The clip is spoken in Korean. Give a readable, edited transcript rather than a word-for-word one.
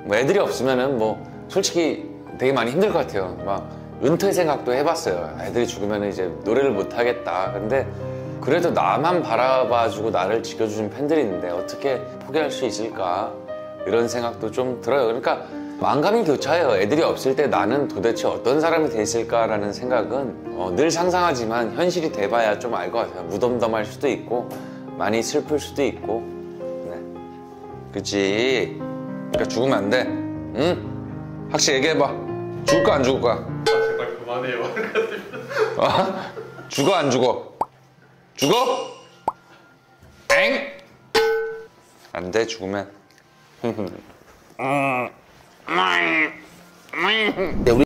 뭐 애들이 없으면은 뭐 솔직히 되게 많이 힘들 것 같아요. 막 은퇴 생각도 해봤어요. 애들이 죽으면 이제 노래를 못 하겠다. 근데 그래도 나만 바라봐주고 나를 지켜주는 팬들이 있는데 어떻게 포기할 수 있을까? 이런 생각도 좀 들어요. 그러니까 만감이 교차해요. 애들이 없을 때 나는 도대체 어떤 사람이 돼 있을까라는 생각은 늘 상상하지만 현실이 돼봐야 좀 알 것 같아요. 무덤덤할 수도 있고 많이 슬플 수도 있고. 네. 그치? 그러니까 죽으면 안 돼. 응? 확실히 얘기해봐. 죽을까 안 죽을까? 아, 제발 그만해요. 죽어 안 죽어? 죽어? 엥? 안 돼, 죽으면. 네, 우리